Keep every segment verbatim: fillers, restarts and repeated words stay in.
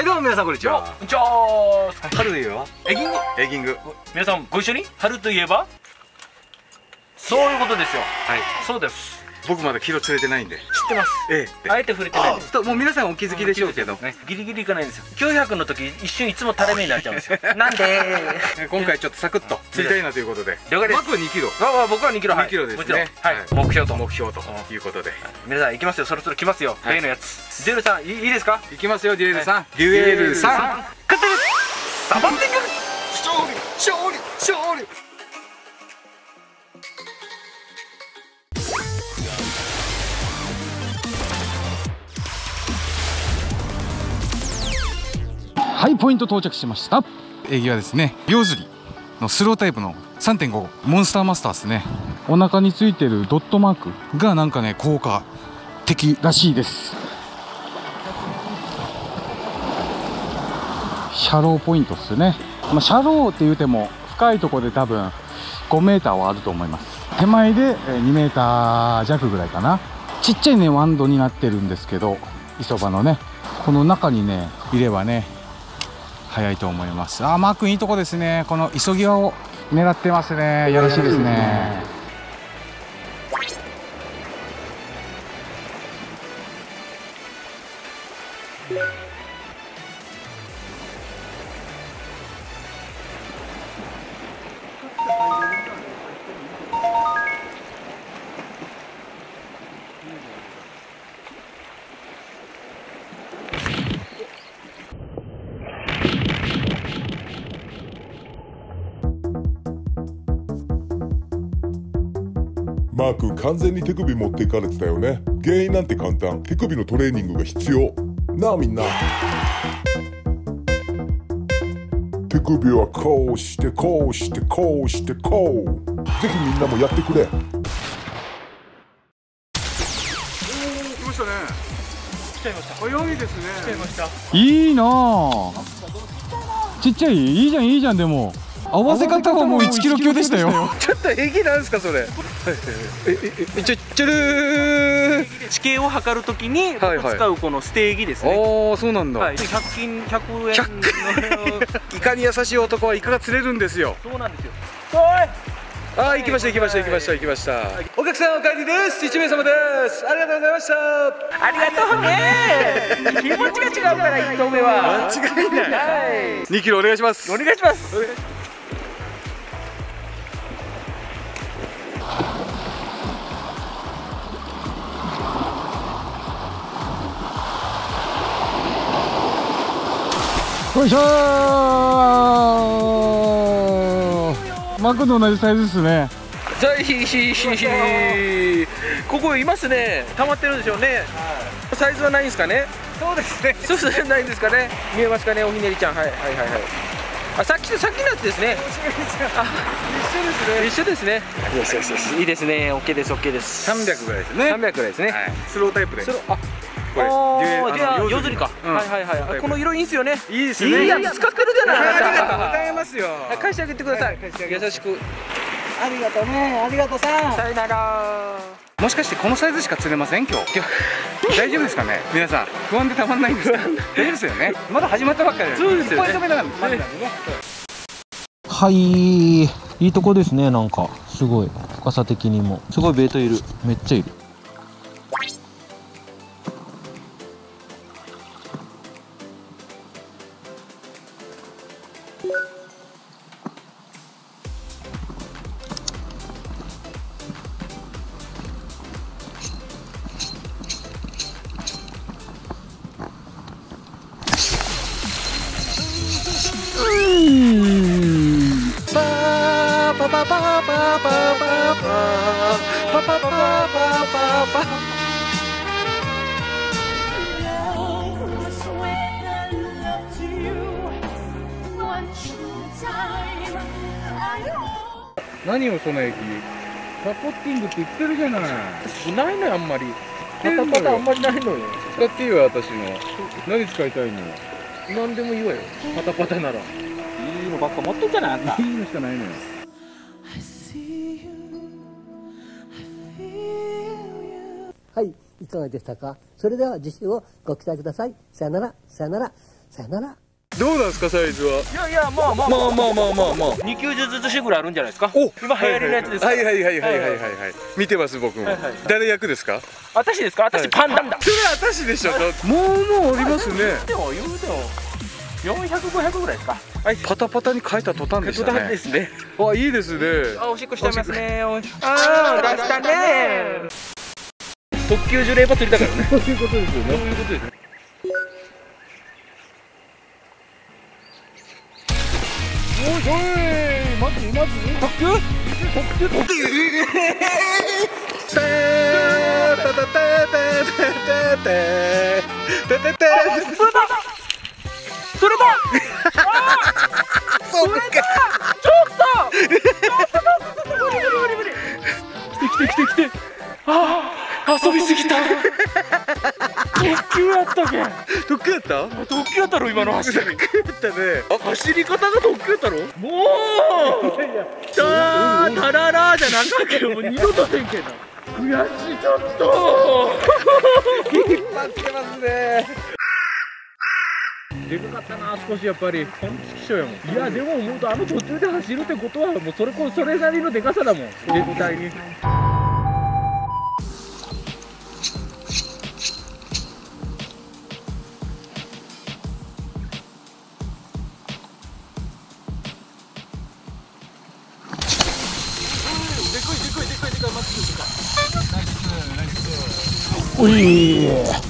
はいどうも皆さんこんにちは。 こんにちは。 春といえばエギング。 エギング。 皆さんご一緒に。春といえばそういうことですよ。 はい、 そうです。 僕まだキロ釣れてないんで。 知ってます。 ええ、 あえて触れてないです。 ともう皆さんお気づきでしょうけどね、ギリギリいかないんですよ。きゅうひゃくの時一瞬いつも垂れ目になっちゃうんですよ。なんで今回ちょっとサクッと釣りたいなということで、 了解です。 マックにキロ。 ああ、僕はにキロ。 にキロですね。 はい、目標と目標ということで、 皆さん行きますよ。そろそろ来ますよ、例のやつ。デュエルさんいいですか？ いきますよ。デュエルさん、デュエルさん、 勝ってる。サバンティング勝利勝利勝利。はい、ポイント到着しました。営業はですね、秒釣りのスロータイプの さんてんご モンスターマスターですね。お腹についてるドットマークがなんかね効果的らしいです。シャローポイントっすね。まあ、シャローって言うても深いところで多分ごメーターはあると思います。手前でにメーター弱ぐらいかな。ちっちゃいねワンドになってるんですけど、磯場のねこの中にねいればね早いと思います。あー、マー君いいとこですね。この磯際を狙ってますね。よろしいですね。 マー君完全に手首持っていかれてたよね。原因なんて簡単。手首のトレーニングが必要なあみんな。手首はこうしてこうしてこうしてこう。ぜひみんなもやってくれ。おー、 来ましたね。 来ちゃいました。 早いですね。 来ちゃいました。 いいなあ。ちっちゃい、いいじゃんいいじゃん。でも合わせ方はもういちキロ級でしたよ。ちょっと平気なんですかそれ。えええちょちょるー。 地形を測るときに僕使うこのステーギですね。 ああ、そうなんだ。 はい、ひゃく均ひゃくえんのいかに優しい男はイカが釣れるんですよ。 そうなんですよ。 ああ、行きました行きました行きました行きました。お客さんお帰りです。一名様です。ありがとうございました。 ありがとうね。気持ちが違うから一投目は間違いない。はい。にキロお願いします。 お願いします。 よいしょー。マクと同じサイズですね。 じゃあ、ひひひひここいますね。溜まってるんでしょうね。サイズはないんですかね。 そうですね。 そうですね、ないんですかね。見えますかね、おひねりちゃん。はいはいはいはい。あ、さっきとさっきのやつですね。あ、一緒ですね。一緒ですね。よしよしよし、いいですね。オッケーです、オッケーです。 三百ぐらいですね。 三百ぐらいですね。 スロータイプで。 スロー、あ、 これじゃあ夜釣りか。はいはいはい。この色いいんすよね。 いいですね。 いいやつ使ってるじゃない。 ありがとうございますよ。 返してあげてください。優しく。 ありがとうね。ありがとうさん。 さよなら。 もしかしてこのサイズしか釣れません今日。大丈夫ですかね。皆さん不安でたまんないんですか。大丈夫ですよね。まだ始まったばっかりです。そうですよね。一本目なんでまだなんでね。 はい、いいとこですね。なんかすごい深さ的にもすごいベートいる。めっちゃいる。パパパパパパパパパパパパパ。 何をその駅。サポッティングって言ってるじゃない。 ないのよ、あんまり。パタパタあんまりないのよ。 使っていいよ私の。何使いたいの。 何でもいいわよ。パタパタなら。いいのばっか持っとんじゃないあんた。 いいのしかないのよ。 はい、いかがでしたか。それでは次週をご期待ください。さよなら、さよなら。 さよなら。 どうなんですかサイズは。 いやいや、まあまあまあまあまあまあまあ。 にきゅうじゅうずつしぐらいあるんじゃないですか。 お、 今流行りのやつですか。 はいはいはいはいはいはいはい。見てます僕もはいはい。 誰役ですか。 私ですか。私パンダだ。 それ私でしょ。もうもうありますね。 でも言うてもよんひゃくごひゃくぐらいですか。 はい。パタパタに書いた途端でしたね。 ですね。 あ、いいですね。 あ、おしっこしちゃいますね。ああ、出したね。特級樹齢ば釣りだからね。 そういうことですよね。 そういうことですね。 おいおい、マジマジ。 特級？特級？特級？ てーたたてててててててて。 それだ。 そうか。 ちょっと。来て来て来て来て。ああ、遊びすぎた。特急やったけん。 特急やった？ 特急やったろ今の走り。 特急やったね。 走り方が特急やったろ。もう。たーたららじゃなかけどもう二度とせんけんな。悔しいちょっと。 引っ張ってますね。 でかかったな少しやっぱり。本気気象やもん。いやでも本当あの途中で走るってことはもうそれこそれなりのでかさだもん。絶対に。 おい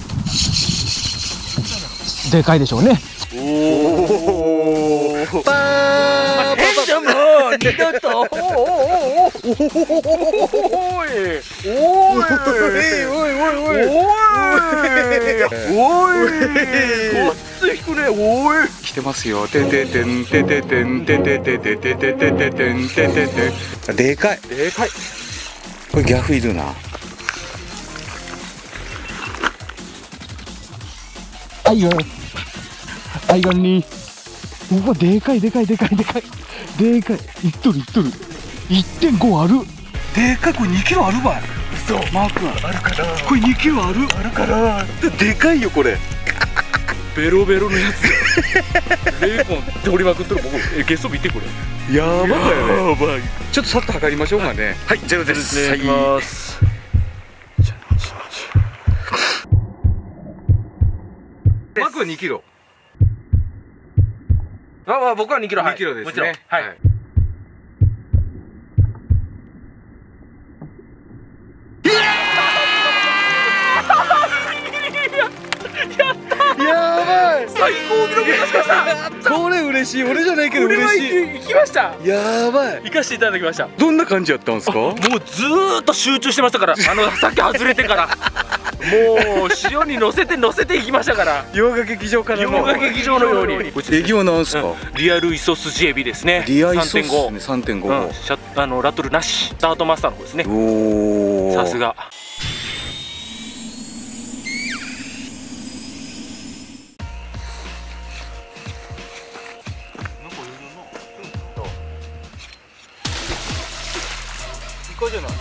でかいでしょうね。 おお。パー。 変じゃもう二度と。おおおおおおいおいおいおいおいおいごっつい引くね。おい来てますよ。てててんてててんてててててててててんてててん。でかい。 でかい。 これギャフいるな。 あいよあいがんにうわでかいでかいでかいでかいでかいいっとるいっとる いってんご ある。 でかい。これにキロあるばい。そうマー君あるかな。これにキロあるあるかな。でかいよこれ。 ベロベロのやつや。ベーコン取りまくっとる。僕えゲスト見てこれ。 やばいよね。 やばい。 ちょっとさっと測りましょうかね。はい、ゼロです。はい。 いきます。 マー君はにキロ。 ああ、僕はにキロ。 にキロですね。 もちろん。はい。 やばい。 最高記録出しました。 これ嬉しい。俺じゃないけどこれは嬉しい。 行きました。 やばい。 行かせていただきました。 どんな感じやったんですか。 もうずーっと集中してましたから。あのさっき外れてから。もう塩に乗せて乗せていきましたから。 洋画劇場からの。 洋画劇場のように。 エギはなんすか。 リアルイソスジエビですね。 リアイソスね。さんてんご。 あのラトルなし。スタートマスターの方ですね。 おお。 さすが。 でかいじゃない。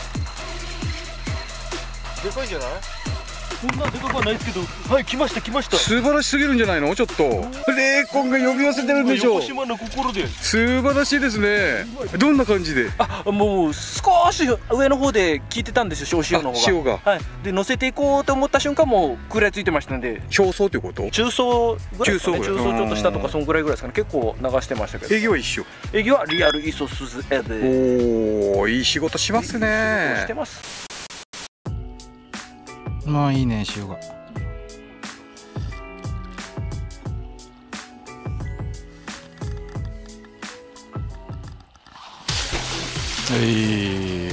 でかいんじゃない。 こんなでかくはないですけど、はい、来ました来ました。 素晴らしすぎるんじゃないの。ちょっとレーコンが呼び寄せてるんでしょう。 横島の心で素晴らしいですね。どんな感じで。 あ、もう少し上の方で聞いてたんですよ、小塩の方が。 塩が。 はい。で乗せていこうと思った瞬間もう食らいついてましたんで。 表層ってこと。 中層ぐらいですかね。 中層中層ちょっと下とかそんぐらいぐらいですかね。結構流してましたけど。 営業は一緒。 営業はリアルイソスズエで。 おお、いい仕事しますね。 してます。 まあいいね、塩が。えー、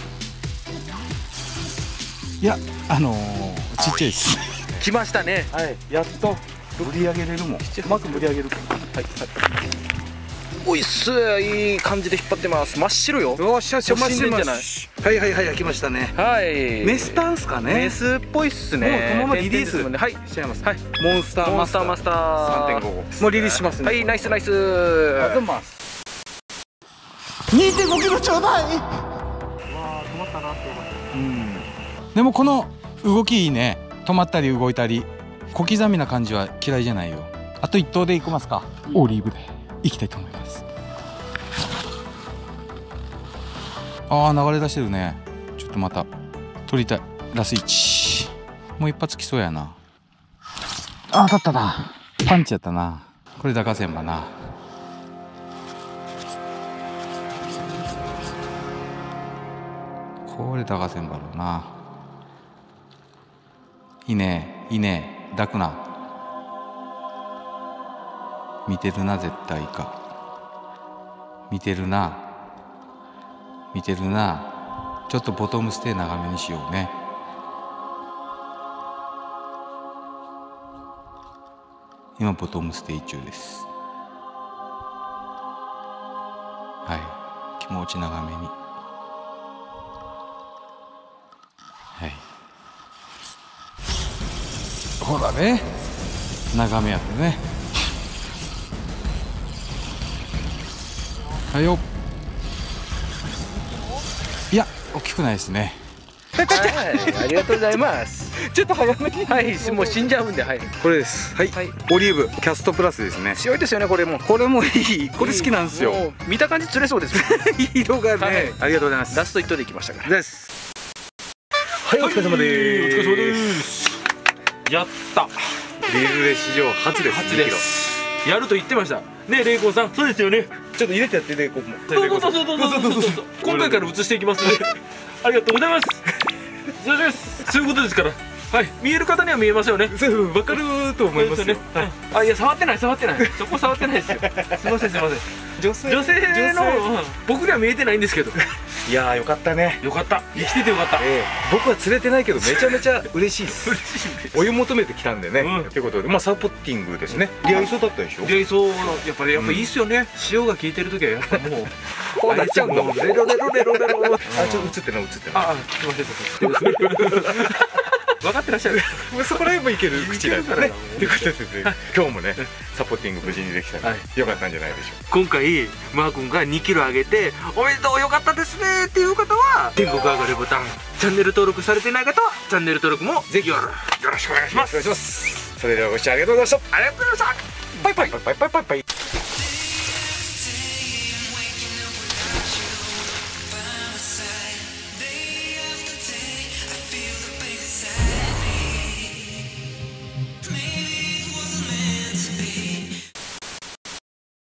いや、あのー、ちっちゃいです。 来ましたね。 はい、やっと盛り上げれるもん。 うまく盛り上げる。はいはい。おいっす、いい感じで引っ張ってます。真っ白よ。 よっしゃ、しゃ、真っ白じゃない。はいはいはい、来ましたね。 はい。 メスタンスかね。 メスっぽいっすね。 もうこのままリリース。 はい、 しちゃいます。 はい。 モンスターモンスターマスターさんてんご。もうリリースしますね。 はい、ナイスナイス。 あざます。にてんごキロちょうだい。わあ、止まったなって思った。うん。でもこの動きいいね。止まったり動いたり小刻みな感じは嫌いじゃないよ。 あといっ頭でいきますか。オリーブでいきたいと思います。ああ流れ出してるね。ちょっとまた取りたい。ラスいちもう一発きそうやな。あ当たったな。パンチやったな。これ高せんばな。これ高せんばろうな。いいねいいね抱くな。見てるな絶対か。見てるな見てるな。ちょっとボトムステイ長めにしようね。今ボトムステイ中です。はい気持ち長めに。はいほらね長めやってね。はいよ。いや大きくないですね。 はい、ありがとうございます。 ちょっと早めに。 はい、もう死んじゃうんで、はい。 これです。はい、 はいオリーブキャストプラスですね。 強いですよね、これも。 これもいい。これ好きなんですよ。 もう見た感じ釣れそうです。 色がね、 はいありがとうございますラスト一投でいきましたから。 です。 はい、お疲れ様でーす。 お疲れ様です。やった。 リールレ史上初です。 初です。やると言ってました。ね、レイコンさん。そうですよね。 ちょっと入れてやってね、ここも。 どうぞどうぞどうぞどうぞどうぞ。今回から移していきますので。ありがとうございます。そうです。そういうことですから。はい、見える方には見えますよね。 そう、わかると思いますよ。 あ、いや、触ってない、触ってない。そこ触ってないですよ。すみません、すみません。 女性、 女性の、僕には見えてないんですけど。 いやー、よかったね。 よかった。生きててよかった。 ええ、僕は釣れてないけど、めちゃめちゃ嬉しいです。 嬉しいです。 お湯求めてきたんでね。ということで、まあ、サポッティングですね。リアイソだったでしょ。 リアイソの、やっぱり、やっぱいいっすよね。塩が効いてる時は、やっぱもう。 こうなっちゃうんだもん。 レロレロレロレロ。 あ、ちょっと映ってない、映ってない。 あ、すみません。分かってらっしゃる。 そこら辺もいける口なんですね。ということで、今日もね、サポッティング無事にできたので、よかったんじゃないでしょうか。 今回マー君がにキロ上げておめでとうよかったですねっていう方は天国上がるボタン、チャンネル登録されてない方はチャンネル登録もぜひよろしくお願いします。 それではご視聴ありがとうございました。 ありがとうございました。 バイバイバイバイバイバイ。